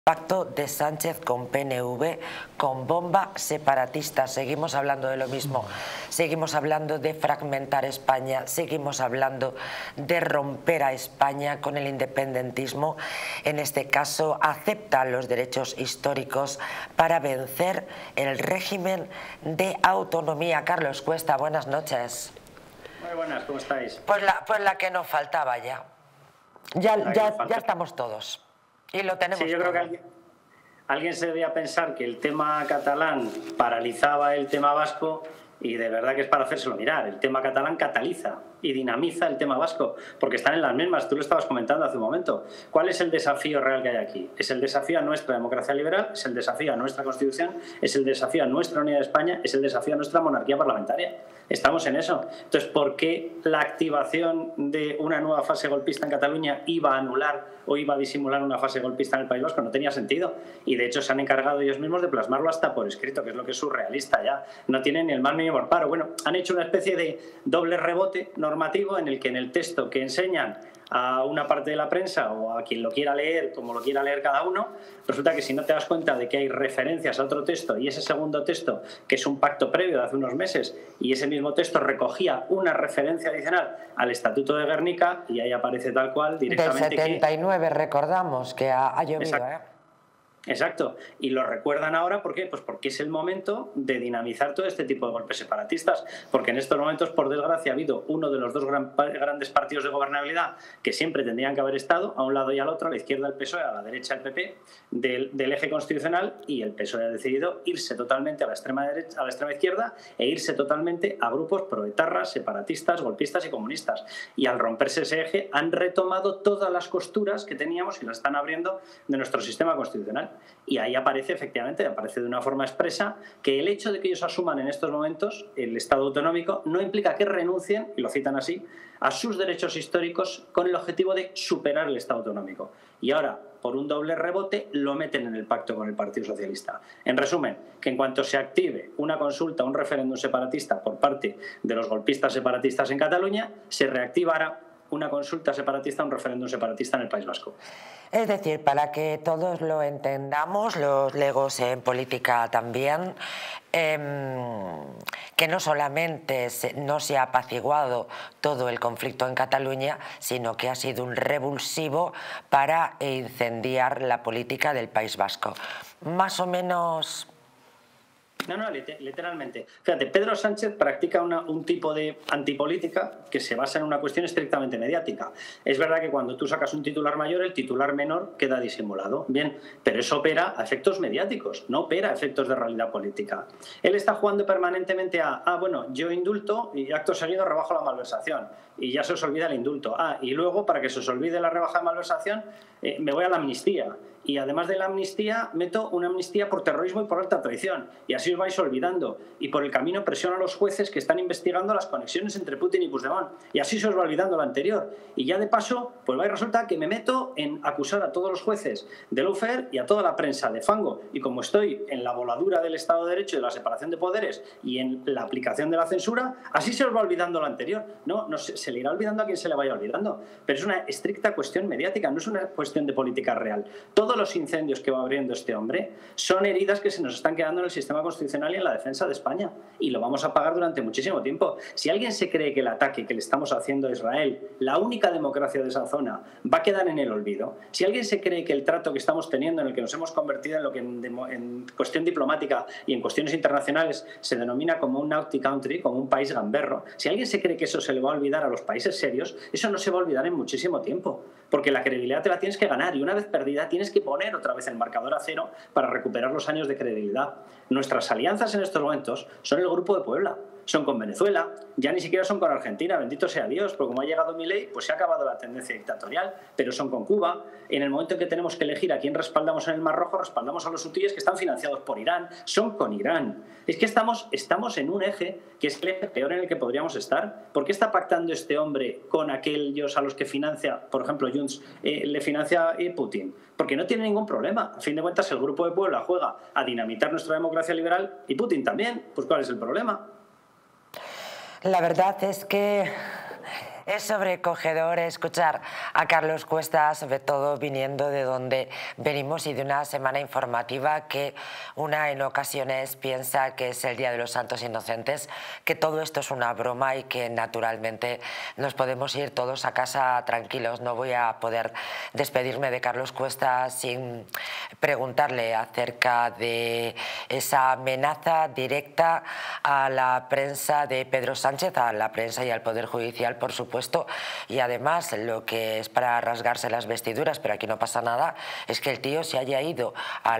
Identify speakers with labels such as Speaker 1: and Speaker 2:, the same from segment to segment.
Speaker 1: Pacto de Sánchez con PNV, con bomba separatista. Seguimos hablando de lo mismo, seguimos hablando de fragmentar España, seguimos hablando de romper a España con el independentismo. En este caso, acepta los derechos históricos para vencer el régimen de autonomía. Carlos Cuesta, buenas noches.
Speaker 2: Muy buenas, ¿cómo estáis?
Speaker 1: Pues la que nos faltaba ya. Ya estamos todos. Y lo tenemos.
Speaker 2: Sí, yo creo que alguien se debía pensar que el tema catalán paralizaba el tema vasco, y de verdad que es para hacérselo mirar. El tema catalán cataliza y dinamiza el tema vasco, porque están en las mismas. Tú lo estabas comentando hace un momento. ¿Cuál es el desafío real que hay aquí? Es el desafío a nuestra democracia liberal, es el desafío a nuestra Constitución, es el desafío a nuestra unidad de España, es el desafío a nuestra monarquía parlamentaria. Estamos en eso. Entonces, ¿por qué la activación de una nueva fase golpista en Cataluña iba a anular o iba a disimular una fase golpista en el País Vasco? No tenía sentido. Y de hecho se han encargado ellos mismos de plasmarlo hasta por escrito, que es lo que es surrealista ya. No tienen ni el más mínimo reparo. Bueno, han hecho una especie de doble rebote normativo en el que en el texto que enseñan a una parte de la prensa o a quien lo quiera leer, como lo quiera leer cada uno, resulta que si no te das cuenta de que hay referencias a otro texto y ese segundo texto, que es un pacto previo de hace unos meses, y ese mismo texto recogía una referencia adicional al Estatuto de Guernica, y ahí aparece tal cual directamente.
Speaker 1: Del 79, recordamos que ha llovido.
Speaker 2: Exacto. Exacto, y lo recuerdan ahora, ¿por qué? Pues porque es el momento de dinamizar todo este tipo de golpes separatistas, porque en estos momentos, por desgracia, ha habido uno de los dos grandes partidos de gobernabilidad que siempre tendrían que haber estado, a un lado y al otro, a la izquierda el PSOE, a la derecha el PP, del eje constitucional, y el PSOE ha decidido irse totalmente a la extrema derecha, a la extrema izquierda, e irse totalmente a grupos proetarras, separatistas, golpistas y comunistas. Y al romperse ese eje, han retomado todas las costuras que teníamos y las están abriendo de nuestro sistema constitucional. Y ahí aparece, efectivamente, aparece de una forma expresa que el hecho de que ellos asuman en estos momentos el Estado autonómico no implica que renuncien, y lo citan así, a sus derechos históricos con el objetivo de superar el Estado autonómico. Y ahora, por un doble rebote, lo meten en el pacto con el Partido Socialista. En resumen, que en cuanto se active una consulta, un referéndum separatista por parte de los golpistas separatistas en Cataluña, se reactivará una consulta separatista, un referéndum separatista en el País Vasco.
Speaker 1: Es decir, para que todos lo entendamos, los legos en política también, que no solamente no se ha apaciguado todo el conflicto en Cataluña, sino que ha sido un revulsivo para incendiar la política del País Vasco. Más o menos...
Speaker 2: No, literalmente. Fíjate, Pedro Sánchez practica un tipo de antipolítica que se basa en una cuestión estrictamente mediática. Es verdad que cuando tú sacas un titular mayor, el titular menor queda disimulado. Bien, pero eso opera a efectos mediáticos, no opera a efectos de realidad política. Él está jugando permanentemente bueno, yo indulto y acto seguido rebajo la malversación. Y ya se os olvida el indulto. Y luego, para que se os olvide la rebaja de malversación, me voy a la amnistía. Y además de la amnistía, meto una amnistía por terrorismo y por alta traición. Y así os vais olvidando. Y por el camino presiono a los jueces que están investigando las conexiones entre Putin y Puigdemont. Y así se os va olvidando lo anterior. Y ya de paso, pues va y resulta que me meto en acusar a todos los jueces del lawfare y a toda la prensa de fango. Y como estoy en la voladura del Estado de Derecho y de la separación de poderes y en la aplicación de la censura, así se os va olvidando lo anterior. No se le irá olvidando a quien se le vaya olvidando. Pero es una estricta cuestión mediática, no es una cuestión de política real. Todos los incendios que va abriendo este hombre son heridas que se nos están quedando en el sistema constitucional y en la defensa de España, y lo vamos a pagar durante muchísimo tiempo. Si alguien se cree que el ataque que le estamos haciendo a Israel, la única democracia de esa zona, va a quedar en el olvido, si alguien se cree que el trato que estamos teniendo, en el que nos hemos convertido en lo que en cuestión diplomática y en cuestiones internacionales se denomina como un naughty country, como un país gamberro, si alguien se cree que eso se le va a olvidar a los países serios, eso no se va a olvidar en muchísimo tiempo, porque la credibilidad te la tienes que ganar, y una vez perdida tienes que poner otra vez el marcador a cero para recuperar los años de credibilidad. Nuestras alianzas en estos momentos son el Grupo de Puebla, son con Venezuela, ya ni siquiera son con Argentina, bendito sea Dios, porque como ha llegado Milei, pues se ha acabado la tendencia dictatorial, pero son con Cuba. En el momento en que tenemos que elegir a quién respaldamos en el Mar Rojo, respaldamos a los hutíes que están financiados por Irán, son con Irán. Es que estamos en un eje que es el eje peor en el que podríamos estar. ¿Por qué está pactando este hombre con aquellos a los que financia, por ejemplo, Junts, le financia Putin? Porque no tiene ningún problema. A fin de cuentas, el Grupo de Puebla juega a dinamitar nuestra democracia liberal y Putin también. Pues ¿cuál es el problema?
Speaker 1: La verdad es que Es sobrecogedor escuchar a Carlos Cuesta, sobre todo viniendo de donde venimos y de una semana informativa que una en ocasiones piensa que es el Día de los Santos Inocentes, que todo esto es una broma y que naturalmente nos podemos ir todos a casa tranquilos. No voy a poder despedirme de Carlos Cuesta sin preguntarle acerca de esa amenaza directa a la prensa de Pedro Sánchez, a la prensa y al Poder Judicial, por supuesto, y además lo que es para rasgarse las vestiduras, pero aquí no pasa nada, es que el tío se haya ido a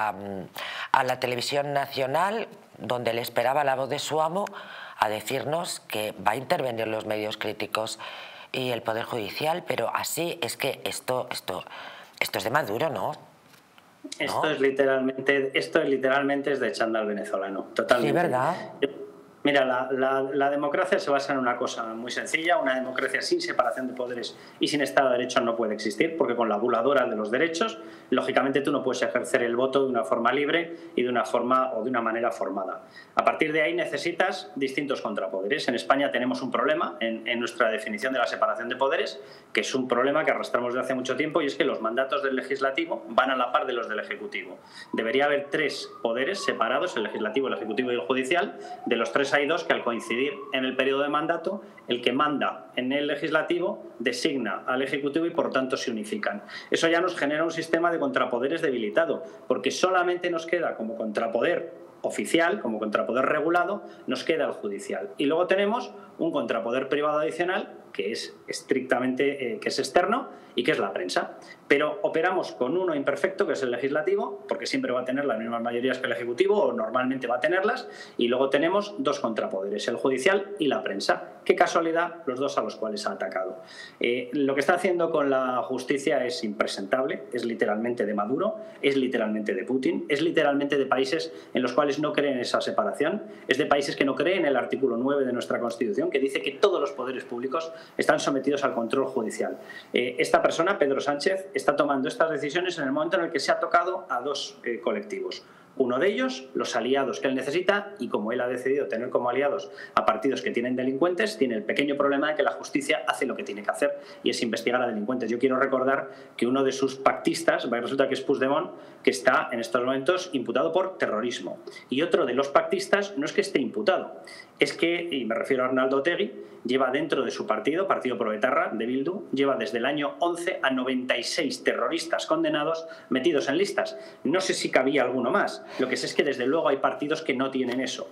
Speaker 1: la televisión nacional, donde le esperaba la voz de su amo, a decirnos que va a intervenir los medios críticos y el Poder Judicial, pero así es que esto es de Maduro, ¿no?
Speaker 2: Esto es literalmente es de chándal venezolano, totalmente.
Speaker 1: Sí, ¿verdad?
Speaker 2: Mira, la democracia se basa en una cosa muy sencilla. Una democracia sin separación de poderes y sin Estado de Derecho no puede existir, porque con la abuladora de los derechos, lógicamente tú no puedes ejercer el voto de una forma libre y de una forma o de una manera formada. A partir de ahí necesitas distintos contrapoderes. En España tenemos un problema en nuestra definición de la separación de poderes, que es un problema que arrastramos desde hace mucho tiempo, y es que los mandatos del legislativo van a la par de los del ejecutivo. Debería haber tres poderes separados, el legislativo, el ejecutivo y el judicial. De los tres hay dos que, al coincidir en el periodo de mandato, el que manda en el legislativo designa al ejecutivo y por tanto se unifican. Eso ya nos genera un sistema de contrapoderes debilitado, porque solamente nos queda como contrapoder oficial, como contrapoder regulado, nos queda el judicial. Y luego tenemos un contrapoder privado adicional que es estrictamente que es externo y que es la prensa. Pero operamos con uno imperfecto, que es el legislativo, porque siempre va a tener las mismas mayorías que el ejecutivo, o normalmente va a tenerlas, y luego tenemos dos contrapoderes, el judicial y la prensa. Qué casualidad, los dos a los cuales ha atacado. Lo que está haciendo con la justicia es impresentable, es literalmente de Maduro, es literalmente de Putin, es literalmente de países en los cuales no creen esa separación, es de países que no creen el artículo 9 de nuestra Constitución, que dice que todos los poderes públicos están sometidos al control judicial. Esta persona, Pedro Sánchez, está tomando estas decisiones en el momento en el que se ha tocado a dos colectivos. Uno de ellos, los aliados que él necesita, y como él ha decidido tener como aliados a partidos que tienen delincuentes, tiene el pequeño problema de que la justicia hace lo que tiene que hacer, y es investigar a delincuentes. Yo quiero recordar que uno de sus pactistas, resulta que es Puigdemont, que está en estos momentos imputado por terrorismo. Y otro de los pactistas no es que esté imputado, es que, y me refiero a Arnaldo Otegi, lleva dentro de su partido, Partido Proetarra, de Bildu, lleva desde el año 11 a 96 terroristas condenados metidos en listas. No sé si cabía alguno más. Lo que sé es que desde luego hay partidos que no tienen eso.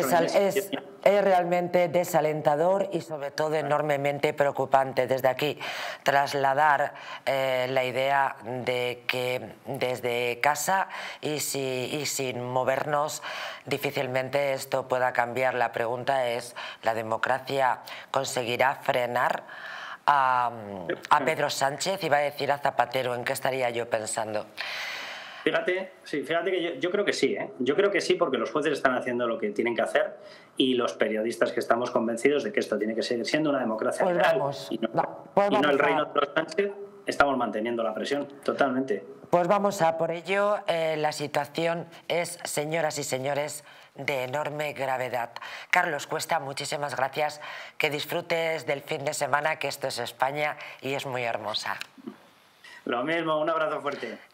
Speaker 1: Es realmente desalentador y sobre todo enormemente preocupante. Desde aquí trasladar la idea de que desde casa y sin movernos difícilmente esto pueda cambiar. La pregunta es, ¿la democracia conseguirá frenar a Pedro Sánchez? Iba a decir a Zapatero, ¿en qué estaría yo pensando?
Speaker 2: Fíjate que yo creo que sí, ¿eh? Yo creo que sí, porque los jueces están haciendo lo que tienen que hacer y los periodistas que estamos convencidos de que esto tiene que seguir siendo una democracia real y no el reino de los Sánchez, estamos manteniendo la presión totalmente.
Speaker 1: Pues vamos a por ello. La situación es, señoras y señores, de enorme gravedad. Carlos Cuesta, muchísimas gracias. Que disfrutes del fin de semana, que esto es España y es muy hermosa.
Speaker 2: Lo mismo, un abrazo fuerte.